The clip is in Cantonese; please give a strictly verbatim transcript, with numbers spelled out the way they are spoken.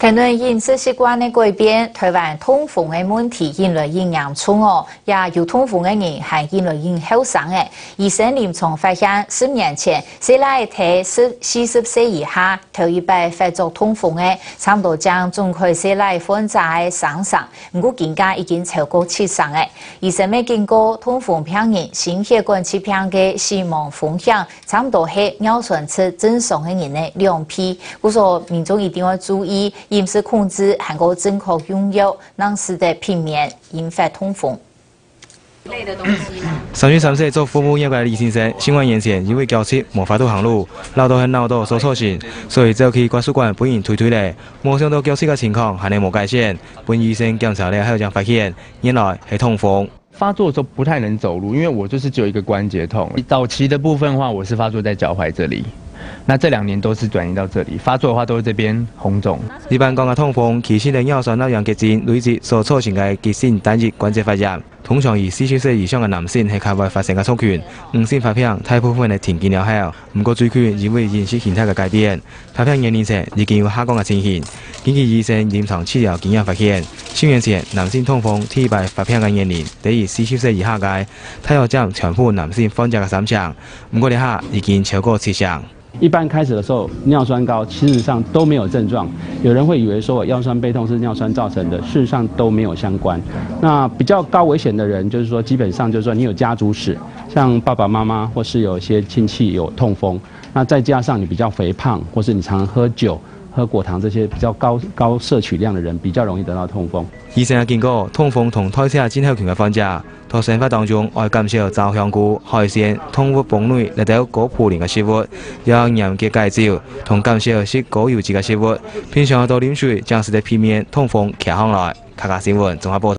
可能饮食习惯的改变，台湾痛风的问题引来营养重哦，也有痛风的人还引来引后生的。医生临床发现，十年前，谁来睇十四十岁以下头一摆发作痛风的，差不多将中开谁来患者的上升，不过更加已经超过七成的。醫生咪見過痛風病人心血管疾病嘅死亡風險，差不多係尿酸值正常嘅人嘅兩倍。故所民眾一定要注意飲食控制，還有正確用藥，能使得避免引發痛風。 類的東西啦。 三十三歲做父母業嘅李先生，新冠以前因為腳切無法度行路，鬧到很鬧到手錯線，所以走去關宿管幫人推推咧。冇想到腳切嘅情況還係冇改善，本醫生檢查咧後將發現，原來係痛風。 發作的時候不太能走路，因為我就是只有一個關節痛。早期的部分的話，我是發作在腳踝這裡。那這兩年都是轉移到這裡，發作的話都是這邊紅腫。 一般講嘅痛風，其實係尿酸那樣結晶累積所造成嘅急性單節關節發炎。通常以四十歲以上嘅男性係較為發生嘅族群，五線發病大部分係停經了後，不過最近因為飲食形態嘅改變，發病年齡層已經有下降嘅情形。根據醫生臨床治療經驗發現，十年前男性痛風第一擺發病嘅年齡低於四十歲以下嘅，大約佔全部男性患者嘅三成，不過呢下已經超過七成。 一般開始的時候，尿酸高，事實上都沒有症狀。有人會以為說我腰酸背痛是尿酸造成的，事實上都沒有相關。那比較高危險的人，就是說基本上就是說你有家族史，像爸爸媽媽或是有些親戚有痛風，那再加上你比較肥胖，或是你常常喝酒、喝果糖這些比較高高攝取量的人，比較容易得到痛風。 醫生也見過痛風同代謝症候群嘅患者，喺生活當中愛減少炸香菇、海鮮、動物本類嚟到高嘌呤嘅食物，有嚴格戒酒同減少食高油脂嘅食物，平常多飲水，將使得避免痛風騎上來。客家新聞綜合報道。